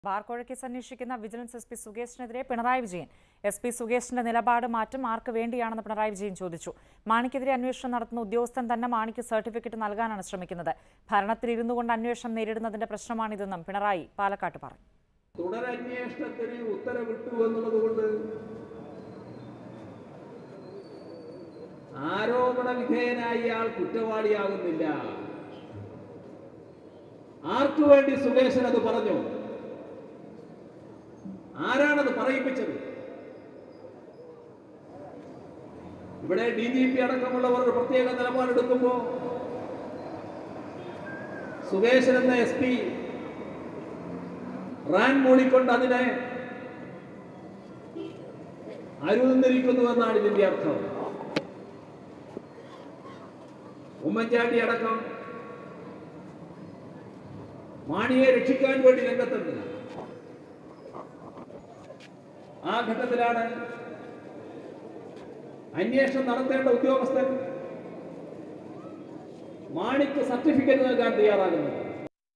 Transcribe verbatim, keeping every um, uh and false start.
ബാർക്കോഴ case അന്വേഷിക്കുന്ന vigilance S P സുകേഷിനെതിരെ Pinarayi Vijayan S P സുകേഷിന്റെ നിലപാട് മാറ്റം ആർക്ക് വേണ്ടിയാണെന്ന് പിണറായി വിജയൻ ചോദിച്ചു. മാണിക്കെതിരെ അന്വേഷണം നടത്തുന്ന ഉദ്യോഗസ്ഥൻ തന്നെ മാണിക്ക് സർട്ടിഫിക്കറ്റ് നൽകാനാണ് ശ്രമിക്കുന്നത്. ഭരണത്തിലിരുന്നു കൊണ്ട് അന്വേഷണം നേരിടുന്നതിന്റെ പ്രശ്നമാണിതെന്നും പിണറായി പാലക്കാട്ട് പറഞ്ഞു. തുടരന്വേഷണത്തിന് ഉത്തരവിട്ടു എന്നുള്ളതുകൊണ്ട് ആരോപണ വിധേയനായി ആൾ കുറ്റവാളിയാകുന്നില്ല. ആർക്കു വേണ്ടി സുകേശൻ അത് പറഞ്ഞു? ആരാണത് പറയിപ്പിച്ചത്? ഇവിടെ ഡി ജി പി അടക്കമുള്ളവർ ഒരു പ്രത്യേക നിലപാടെടുക്കുമ്പോൾ സുകേശൻ എന്ന എസ് പി റാൻ മൂളിക്കൊണ്ട് അതിനെ അരുന്നിരിക്കുന്നു എന്നാണ് ഇതിന്റെ അർത്ഥം. ഉമ്മൻചാണ്ടി അടക്കം മാണിയെ രക്ഷിക്കാൻ വേണ്ടി രംഗത്തുണ്ട്. ആ ഘട്ടത്തിലാണ് അന്വേഷണം നടത്തേണ്ട ഉദ്യോഗസ്ഥൻ മാണിക്ക് സർട്ടിഫിക്കറ്റ് നൽകാൻ തയ്യാറാകുന്നത്.